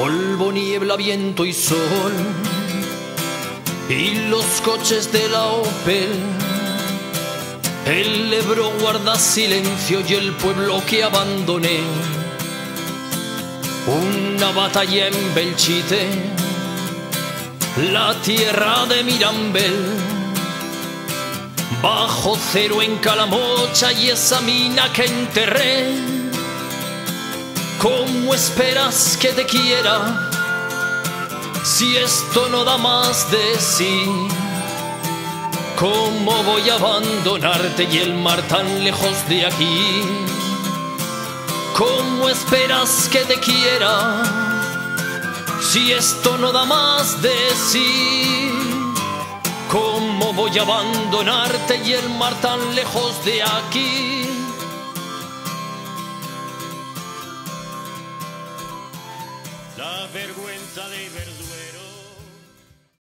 polvo, niebla, viento y sol, y los coches de la Opel. El Ebro guarda silencio y el pueblo que abandoné. Una batalla en Belchite, la tierra de Mirambel. Bajo cero en Calamocha y esa mina que enterré. ¿Cómo esperas que te quiera si esto no da más de sí? ¿Cómo voy a abandonarte y el mar tan lejos de aquí? ¿Cómo esperas que te quiera si esto no da más de sí? ¿Cómo voy a abandonarte y el mar tan lejos de aquí? La vergüenza de Verdugo.